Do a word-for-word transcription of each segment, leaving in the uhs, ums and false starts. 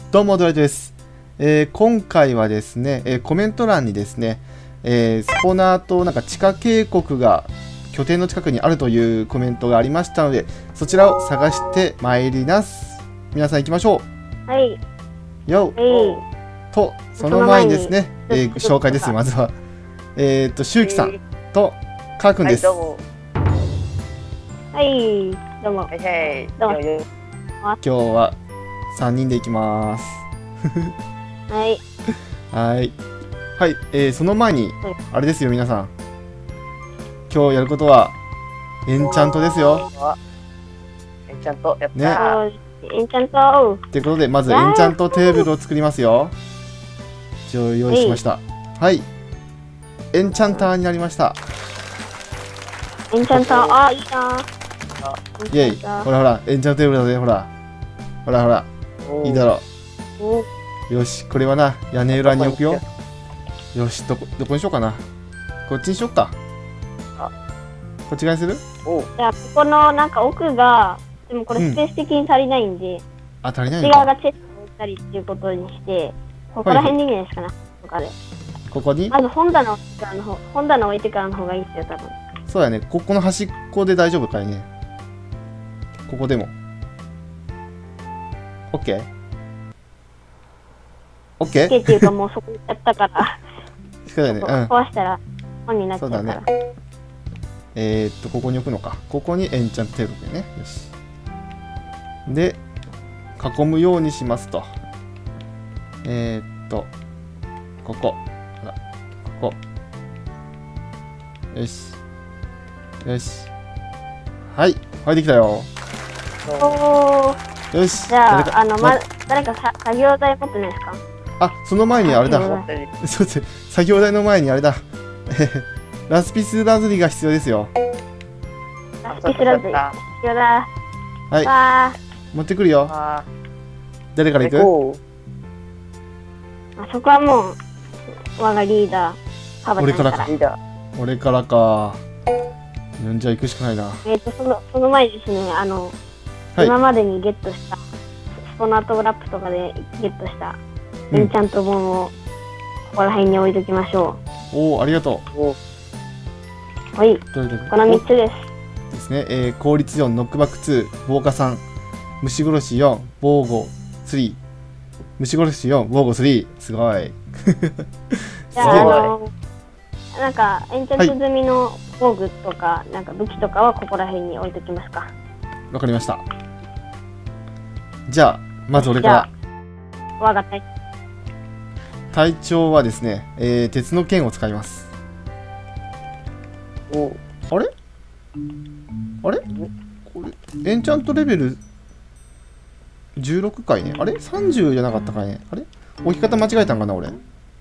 どうもドライトです、えー、今回はですね、えー、コメント欄にですね、えー、スポナーとなんか地下渓谷が拠点の近くにあるというコメントがありましたので、そちらを探してまいります。皆さん行きましょう。 はい。 よはい。 と、その前にですね、えー、紹介ですよ、まずは。えー、っと、しゅうきさんとかーくんです。 はい、どうも。はい、どうも。 はいはい。 どうも。 今日はさんにんで行きます。 はい。 はい。はい、えー、その前に、あれですよ、皆さん。今日やることは、エンチャントですよ。 エンチャント、やったね。 エンチャント。 ということで、まずエンチャントテーブルを作りますよ。一応用意しました。はい。エンチャンターになりました。 エンチャンター、あ、いいな。 イェイ。ほらほら、エンチャントテーブルだぜ、ほら。ほらほら。いいだろう。よし、これはな、屋根裏に置くよ。よし、どこ、どこにしようかな。こっちにしよっか。こっち側にする？ じゃあ、ここのなんか奥が、でもこれスペース的に足りないんで、うん、 あ、足りないのか。内側がチェストを置いたりっていうことにして、ここら辺でいいんじゃないですかな、とかで。 ここに？ まず本棚を置いてからの方、本棚を置いてからの方がいいですよ、多分。 そうだね、ここの端っこで大丈夫かいね。ここでも。オッケー？オッケー？ オッケーっていうかもうそこにやったから。 そうだね、うん。 壊したら本になっちゃうから。 そうだね。えー、っと、ここに置くのか。ここにエンチャントテーブルね。よし。で、囲むようにしますと。えー、っと、ここ。ほら、ここ。よし。よし。はい。はい、できたよ。 おー。 よし。 じゃあ、あの、ま、誰かさ作業台持ってないですか？ あ、その前にあれだ。そうです。作業台の前にあれだ。ラスピスラズリが必要ですよ。 ラスピスラズリ必要だ。 はい。持ってくるよ。誰から行く？ あそこはもう、我がリーダー、パパ俺からか。 リーダー。 俺からか。じゃあ行くしかないな。 えっと、その、その前にですね、あの、 はい、 今までにゲットした、スポナートラップとかでゲットした、エンチャント本を、ここら辺に置いときましょう。おお、ありがとう。 はい。このみっつです。 ですね。えー、効率よん、ノックバックツー、防火さん、虫殺しよん、防護スリー、虫殺しよん、防護スリー。すごい。すげえな。なんか、エンチャント済みの防具とか、はい、なんか武器とかはここら辺に置いときますか。 わかりました。じゃあ、まず俺から。 わかった。 隊長はですね、えー、鉄の剣を使います。 おあれあれこれ、エンチャントレベルじゅうろくかいね。あれ ?さんじゅう じゃなかったかいね。あれ置き方間違えたんかな、俺。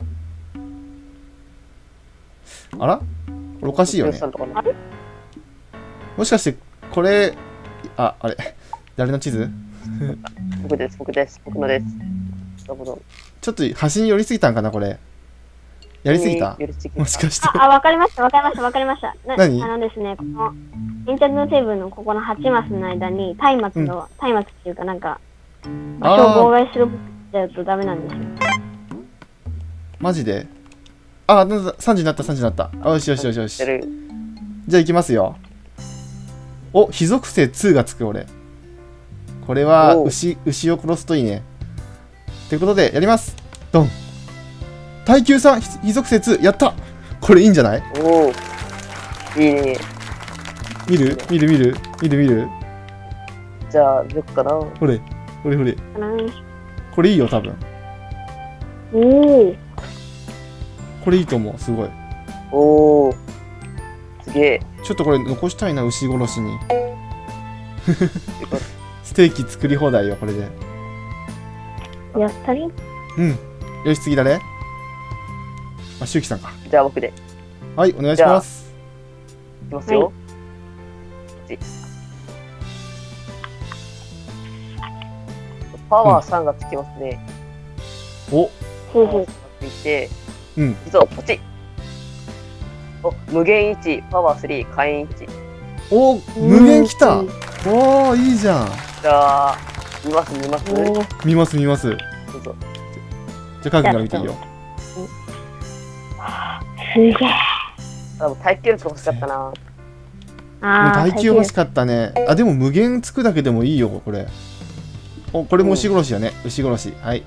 あらこれおかしいよね。もしかして、これ、あ、あれ誰の地図僕です、僕です、僕のです。なるほど。 ちょっと端に寄りすぎたんかな、これ。やりすぎたもしかして。 あ、わかりました、わかりました、わかりました。 何あのですね、この、エンチャントテーブルのここのはちマスの間に、松明の、松明っていうかなんか、場所を妨害することしちゃうとダメなんですよ。 マジであ、さんじになった、さんじになった。よしよしよしよし。じゃあ行きますよ。お、非属性ツーがつく、俺。これは牛、牛を殺すといいね。ということで、やります。ドン。耐久さん、非属性ツー、やったこれいいんじゃない？ おお。いいね。 見る見る見る見る見るじゃあ、どっかな。 ほれ、ほれほれ。これいいよ、多分。 おお。 これいいと思う、すごい。 おお。すげえ。 ちょっとこれ残したいな、牛殺しに。ステーキ作り放題よ、これで。 やったり？ うん。よし、次誰？あ、しゅうきさんか。 じゃあ僕で。 はい、お願いします。 いきますよ。はい、パワーさんがつきますね。 うん、おパワーさんがついて、 うん。 実はポチッ。お、無限いち、パワースリー、火炎いち。 お、無限きた。おー、いいじゃん。 じゃあ、見ます見ます見ます見ます。 じじゃあカー君から見ていいよ。 すげえ。 でも耐久力欲しかったな。 ああ。 耐久欲しかったね。あ、でも無限つくだけでもいいよ、これ。お、これも牛殺しやね。牛殺し。はい。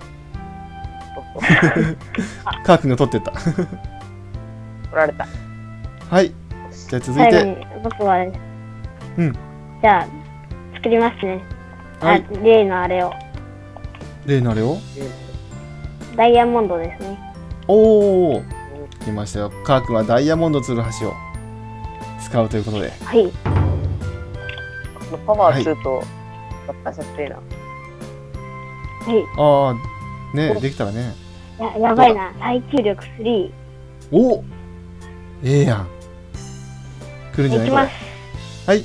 カー君が取ってった。 取られた。 はい。じゃあ続いて。 最後に僕はね。 うん。 じゃあ、作りますね。あ、 はい。 例のあれを。 例のあれをダイヤモンドですね。 おお。来ましたよ。カー君はダイヤモンドツルハシを使うということで。 はい。 このパワーツーと合体させてえな。 はい。 ああ、ね、できたらね。 や、やばいな。耐久力スリお、ええやん。来るんじゃー。 ないこれ。 いきます。 はい。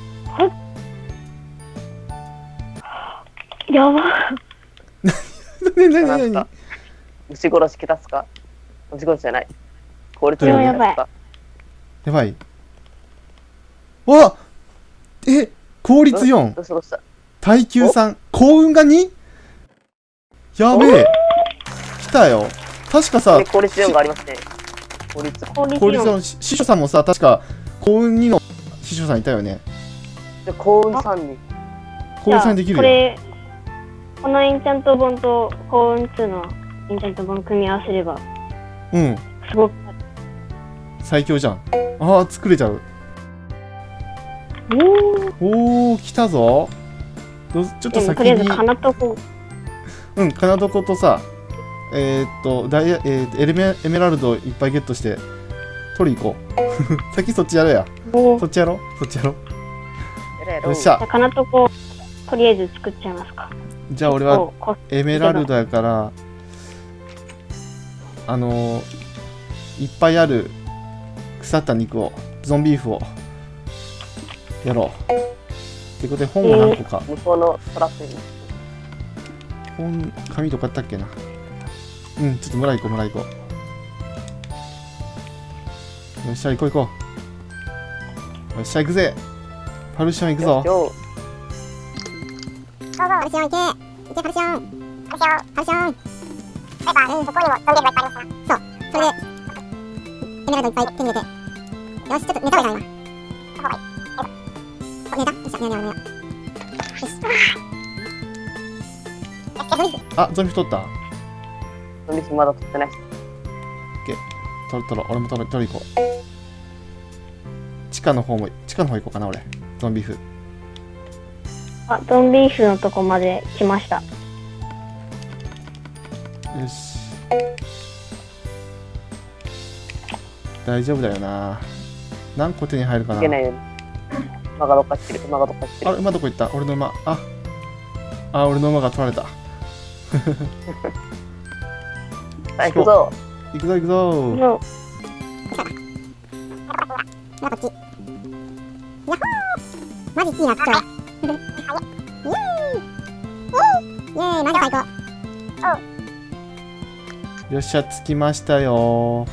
やば。 なになになになんか牛殺し桁すか？牛殺しじゃない。効率よくやばいすか？ やばい。わえ、効率よん、 どうしたどうした？ 耐久さん、幸運が に？ やべえ。来たよ。確かさえ、、効率よんがありますね。効率。 効率効率よん。 の師匠さんもさ、確か幸運にの師匠さんいたよね。 で、幸運さんに。 幸運さんできるよ。 これ、このエンチャント本と幸運ツーのエンチャント本組み合わせれば、 うん、 すごく。 最強じゃん。ああ、作れちゃう。 おー。 おお、来たぞ。どうちょっと先でもとりあえず、 に、 かなとこ。 うん、かなどことさ、えー、っと、ダイヤ、えーっとエルメ、エメラルドいっぱいゲットして、取り行こう。先そっちやろや。 おー。 そっちやろそっちやろやれやろ。 よっしゃじゃ。あ、かなとこ、とりあえず作っちゃいますか。 じゃあ俺はこうこエメラルドやから、あのー、いっぱいある腐った肉を、ゾンビーフをやろう。ってことで本が何個か。 向こうのトラップに。 本、紙とかあったっけな。うん、ちょっと村行こう、村行こう。よっしゃ、行こう行こう。よっしゃ、行くぜ。パルシオン行くぞ。 よパルシオン行け行けパルシオンパルシオンパルシオンやっぱ、うん、そこにもゾンビーフがいっぱいありますからそう、それでエメラルドいっぱい手に入れてよし、ちょっと寝た方がいいな寝た方がいいあ、寝たよっしゃ、寝よう寝よう寝ようよしよし、ゾンビーフあ、ゾンビ取った。 ゾンビーフまだ取ってないし。 取る取る、俺も取る、取り行こう。地下の方も、地下の方行こうかな、俺。ゾンビーフ。 あ、ゾンビーフのとこまで来ました。 よし。大丈夫だよな。何個手に入るかな。 いけないように。馬がどっか行ってる。馬がどっか行ってあ、 る。 馬どこ行った俺の馬。あ、あ、俺の馬が取られた。 さあ、行くぞ。 行くぞ行くぞ。 の、 ほらこっちやっほーマジいいな、これイエーイイエーイイエーイマジ最高よっしゃ、着きましたよ。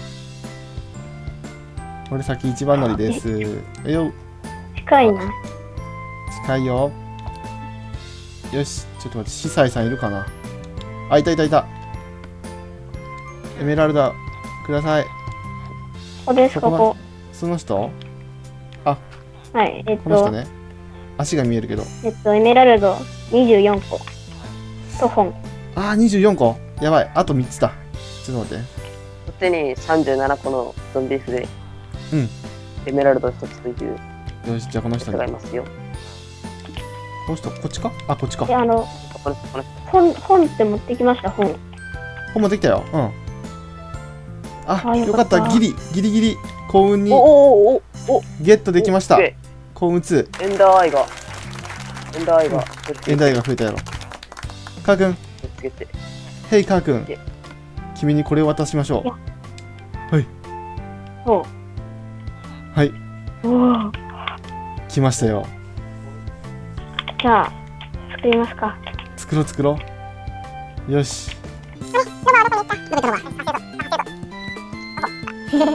俺先一番乗りです。よ、 近いな。 近いよ。よし、ちょっと待って、司祭さんいるかな。あ、いたいたいた。エメラルダください。 ここです、 ここここ。 その人はい、えっと、 この人ね。足が見えるけど。 えっと、エメラルドにじゅうよんこ。と本。 あー、にじゅうよんこ。やばい、あとみっつだ。ちょっと待って。 こっちにさんじゅうななこのゾンビーフで、 うん。 エメラルドひとつというよし、じゃあこの人人に。こがいますよ。 の人、こっちかあ、こっちかで、。あの、 この人、この人。 本、本って持ってきました、本。 本もできたよ。うん。あ、 あよかったよかった。ギリ、ギリギリ、幸運におおおおおゲットできましたオッ。ケ幸運ツーエンダーアイが、エンダーアイが、 ー。エンダーが増えたやろ。カー君、 つけて、 ヘイカー君オッケー。 君にこれを渡しましょいやう。 おはい、 おー来ましたよ。 じゃあ、作りますか。 作ろう作ろう。よし。 ロバはどこに行ったロバロバあ、そうだあ、そうだいやー、ロバ、ロバがいなくなった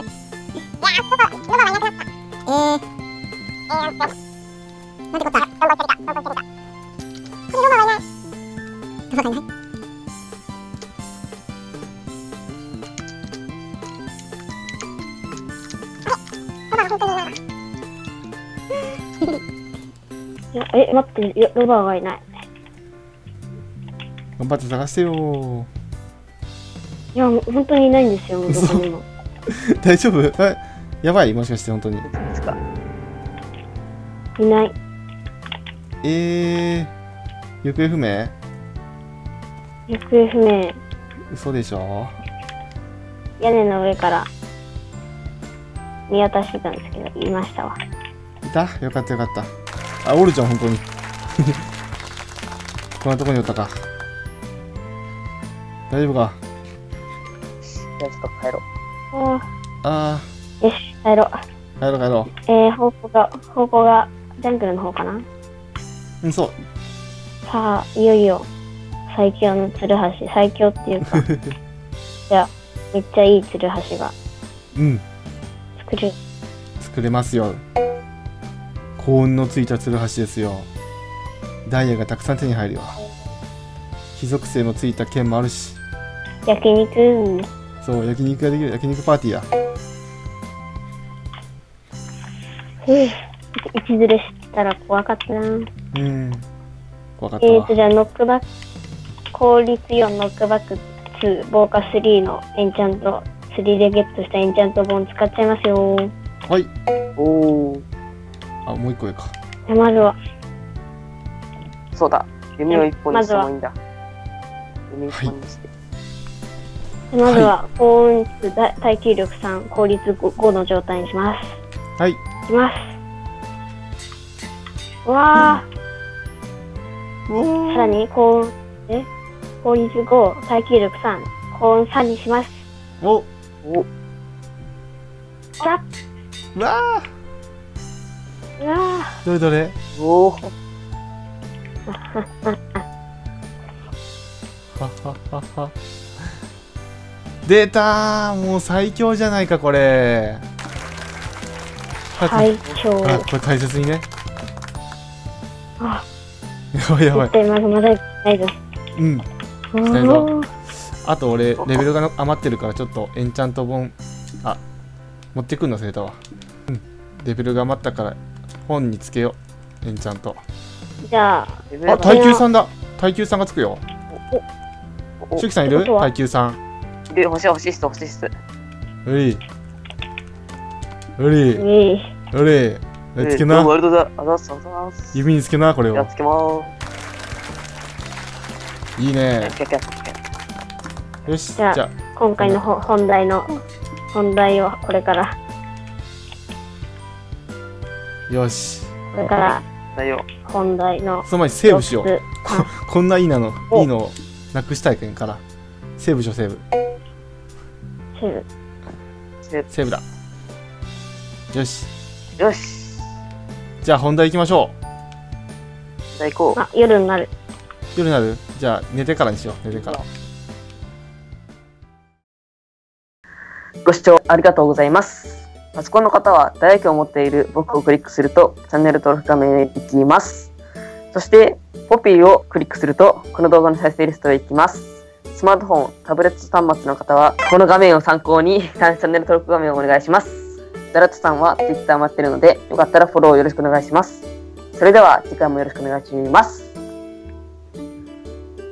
えーえー、なんてこったロバ一人か、ロバ一人かここにロバはいないロバがいないいや、え、待って、ロロバがいない。 頑張って探してよいや、本当にいないんですよ、どこにも。 ー。大丈夫？え、やばい、もしかして本当に。 ですか。 いない。 えー、行方不明？ 行方不明。 嘘でしょ？ 屋根の上から見渡してたんですけど、いましたわ。 いた？よかったよかった。あ、おるじゃん、本当に。こんなとこにおったか。大丈夫か？ じゃあちょっと帰ろう。 ああーよし、帰ろう。 ー、帰ろう帰ろえー、方向が、方向が、ジャングルの方かな。 う。うん、そう。 さあ、いよいよ、最強のツルハシ、最強っていうか、じゃあ、めっちゃいいツルハシがうん、 作る。 作れますよ。高温のついたツルハシですよ。ダイヤがたくさん手に入るよ。火属性のついた剣もあるし。 焼肉、 そう、焼肉ができる。焼肉パーティーや。 ふぅ、一ずれしたら怖かったな。 うん。怖かったわえーと、。じゃあ、ノックバック、効率よんノックバックに、防火スリーのエンチャント、スリーでゲットしたエンチャント本使っちゃいますよ。 はい。 おー、 あ、もう一個上か。 じゃあまずは、 そうだ。弓を一本にしてもいいんだ。弓一本にして。 まずは、高音質だ耐久力さん、効率 ご, ごの状態にします。 はい。 いきます。わうー、さらおー。 に高音、え効率ご、耐久力さん、高音さんにします。 お、 お、 さっ、 うわうわー。どれどれ？ おー。 はははは。出たー、もう最強じゃないかこれ。 ー、最強。 あ、これ大切にね。 あ、 やばいやばい絶。対まだまだないぞ。 うん。 おしたいぞー、 あと俺レベルが余ってるからちょっとエンチャント本、あ、持ってくんの忘れたわ。うん。レベルが余ったから本につけよう。エンチャント。 じゃあ、 レベルあ、耐久さんだ。耐久さんがつくよ。 おおシュキさんいる？ ってことは耐久さん。 で、欲しい欲しいっす、欲しいっす。 うり。うり。 うい、 うり。えつけなえーどうも。ありがとうございます。ありがとうございます。 指につけな、これをじゃあ。つけまーいいね。 す。キャキャキャキャ。 よし、じじゃあゃあ、 今回のほ本題の、本題をこれから、 よし。 これからだよ。 本題のその前にセーブしよう。 よっつこんないいなの、 おいいのをなくしたいけんから。セーブしよう、セーブ。 セーブセーセーブだ。よし。 ブよし。 じゃあ本題行きましょう。 じゃあ行こう。 あ、夜になる。 夜になる？じゃあ寝てからにしよう。寝てから。 ご視聴ありがとうございます。パソコンの方は大学を持っている僕をクリックするとチャンネル登録画面へ行きます。そしてポピーをクリックするとこの動画の再生リストへ行きます。スマートフォン、タブレット端末の方はこの画面を参考にチャンネル登録画面をお願いします。ザラットさんは Twitter 待ってるのでよかったらフォローよろしくお願いします。それでは次回もよろしくお願いします。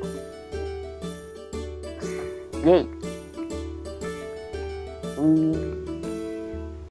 イェイ。うーん